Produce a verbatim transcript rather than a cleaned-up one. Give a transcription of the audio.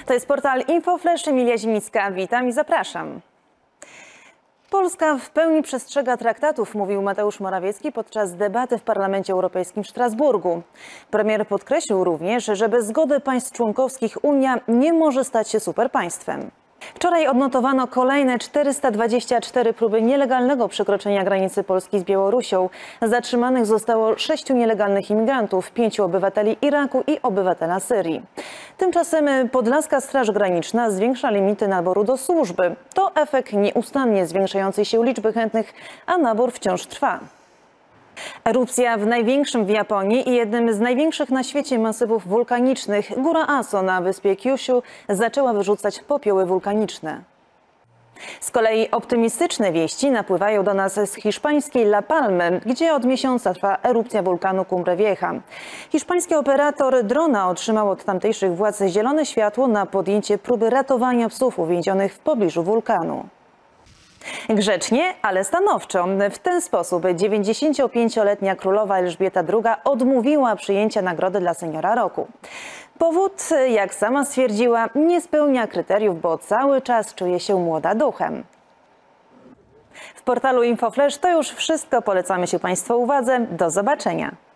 To jest portal InfoFlash, Emilia Zimicka. Witam i zapraszam. Polska w pełni przestrzega traktatów, mówił Mateusz Morawiecki podczas debaty w Parlamencie Europejskim w Strasburgu. Premier podkreślił również, że bez zgody państw członkowskich Unia nie może stać się superpaństwem. Wczoraj odnotowano kolejne czterysta dwadzieścia cztery próby nielegalnego przekroczenia granicy Polski z Białorusią. Zatrzymanych zostało sześciu nielegalnych imigrantów, pięciu obywateli Iraku i obywatela Syrii. Tymczasem Podlaska Straż Graniczna zwiększa limity naboru do służby. To efekt nieustannie zwiększającej się liczby chętnych, a nabór wciąż trwa. Erupcja w największym w Japonii i jednym z największych na świecie masywów wulkanicznych, góra Aso na wyspie Kyushu, zaczęła wyrzucać popioły wulkaniczne. Z kolei optymistyczne wieści napływają do nas z hiszpańskiej La Palmy, gdzie od miesiąca trwa erupcja wulkanu Cumbre Vieja. Hiszpański operator drona otrzymał od tamtejszych władz zielone światło na podjęcie próby ratowania psów uwięzionych w pobliżu wulkanu. Grzecznie, ale stanowczo. W ten sposób dziewięćdziesięciopięcioletnia królowa Elżbieta druga odmówiła przyjęcia nagrody dla seniora roku. Powód, jak sama stwierdziła, nie spełnia kryteriów, bo cały czas czuje się młoda duchem. W portalu InfoFlash to już wszystko. Polecamy się Państwu uwadze. Do zobaczenia.